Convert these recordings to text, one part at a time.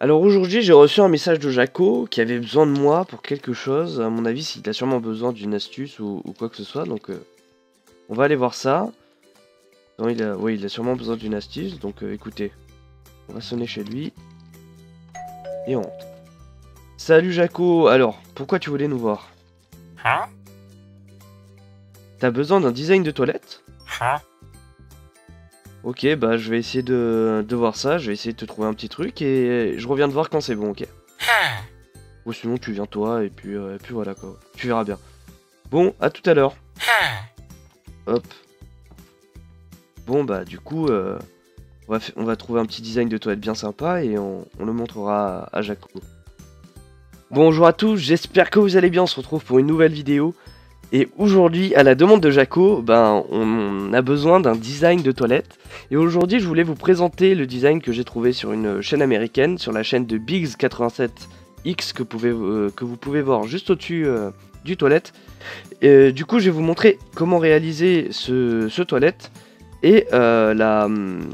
Alors aujourd'hui, j'ai reçu un message de Jaco qui avait besoin de moi pour quelque chose. À mon avis, il a sûrement besoin d'une astuce ou quoi que ce soit. Donc, on va aller voir ça. Non, oui, il a sûrement besoin d'une astuce. Donc, écoutez, on va sonner chez lui et on rentre. Salut Jaco. Alors, pourquoi tu voulais nous voir? Hein? T'as besoin d'un design de toilette? Hein? Ok, bah je vais essayer de voir ça. Je vais essayer de te trouver un petit truc et je reviens te voir quand c'est bon, ok? Hein? Ou sinon, tu viens toi et puis voilà quoi. Tu verras bien. Bon, à tout à l'heure. Hein? Hop. Bon bah du coup on va trouver un petit design de toilette bien sympa et on le montrera à Jaco. Bonjour à tous, j'espère que vous allez bien, on se retrouve pour une nouvelle vidéo. Et aujourd'hui, à la demande de Jaco, ben, on a besoin d'un design de toilette. Et aujourd'hui, je voulais vous présenter le design que j'ai trouvé sur une chaîne américaine, sur la chaîne de Biggs87X que vous pouvez voir juste au-dessus du toilette. Du coup, je vais vous montrer comment réaliser ce toilette. Et la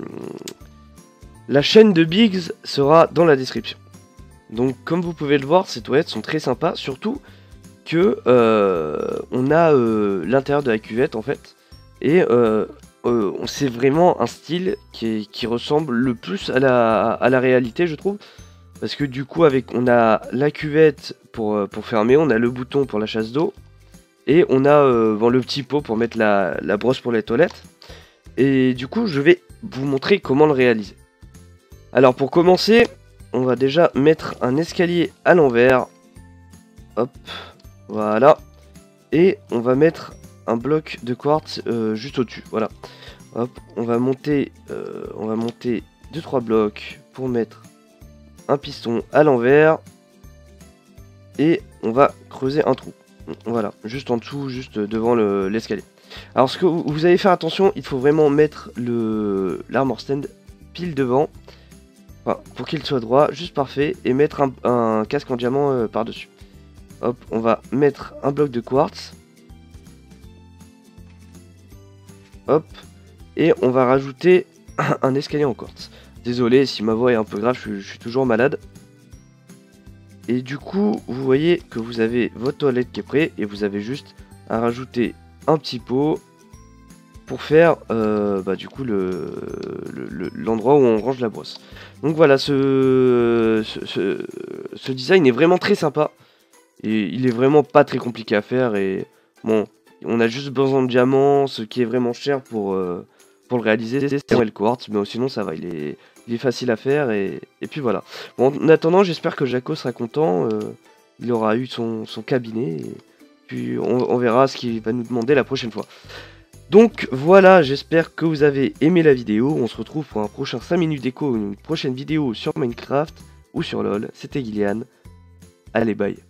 chaîne de Biggs sera dans la description. Donc comme vous pouvez le voir, ces toilettes sont très sympas, surtout que on a l'intérieur de la cuvette en fait. Et c'est vraiment un style qui ressemble le plus à la réalité, je trouve. Parce que du coup, on a la cuvette pour fermer, on a le bouton pour la chasse d'eau. Et on a le petit pot pour mettre la brosse pour les toilettes. Et du coup, je vais vous montrer comment le réaliser. Alors pour commencer, on va déjà mettre un escalier à l'envers. Hop, voilà. Et on va mettre un bloc de quartz juste au-dessus. Voilà. Hop, on va monter 2-3 blocs pour mettre un piston à l'envers. Et on va creuser un trou. Voilà, juste en dessous, juste devant l'escalier. Alors ce que vous allez faire attention, il faut vraiment mettre l'armor stand pile devant, enfin, pour qu'il soit droit, juste parfait, et mettre un casque en diamant par-dessus. Hop, on va mettre un bloc de quartz. Hop, et on va rajouter un escalier en quartz. Désolé si ma voix est un peu grave, je suis toujours malade. Et du coup, vous voyez que vous avez votre toilette qui est prête, et vous avez juste à rajouter un petit pot pour faire du coup l'endroit où on range la brosse. Donc voilà, ce design est vraiment très sympa et il est vraiment pas très compliqué à faire. Et bon, on a juste besoin de diamants, ce qui est vraiment cher pour le réaliser, c'est le quartz, mais sinon ça va, il est facile à faire et puis voilà. Bon, en attendant, j'espère que Jaco sera content, il aura eu son cabinet et puis on verra ce qu'il va nous demander la prochaine fois. Donc voilà, j'espère que vous avez aimé la vidéo. On se retrouve pour un prochain 5 minutes d'écho, une prochaine vidéo sur Minecraft ou sur LoL. C'était Gillian. Allez, bye.